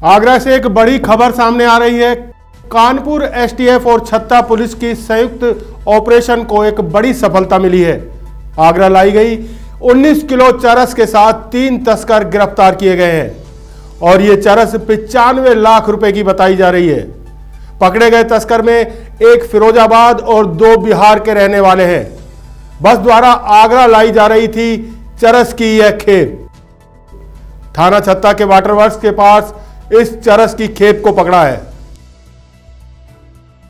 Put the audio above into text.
आगरा से एक बड़ी खबर सामने आ रही है। कानपुर एसटीएफ और छत्ता पुलिस की संयुक्त ऑपरेशन को एक बड़ी सफलता मिली है। आगरा लाई गई 19 किलो चरस के साथ 3 तस्कर गिरफ्तार किए गए हैं और ये चरस 95 लाख रुपए की बताई जा रही है। पकड़े गए तस्कर में एक फिरोजाबाद और 2 बिहार के रहने वाले हैं। बस द्वारा आगरा लाई जा रही थी चरस की यह खेप। थाना छत्ता के वाटर वर्क्स के पास इस चरस की खेप को पकड़ा है।